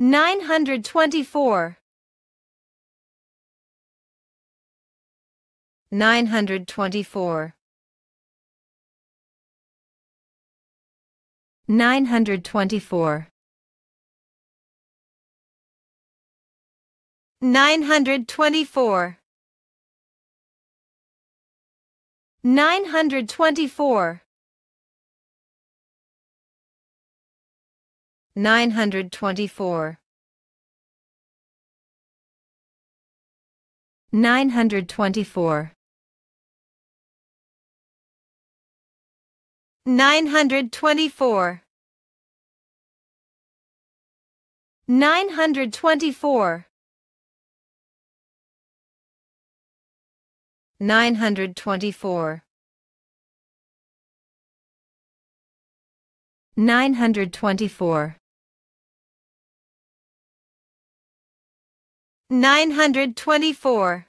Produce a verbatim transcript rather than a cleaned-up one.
nine hundred twenty-four, nine hundred twenty-four, nine hundred twenty-four, nine hundred twenty-four, nine hundred twenty-four, nine hundred twenty-four, nine hundred twenty-four, nine hundred twenty-four, nine hundred twenty-four, nine hundred twenty-four, nine hundred twenty-four, nine hundred twenty-four,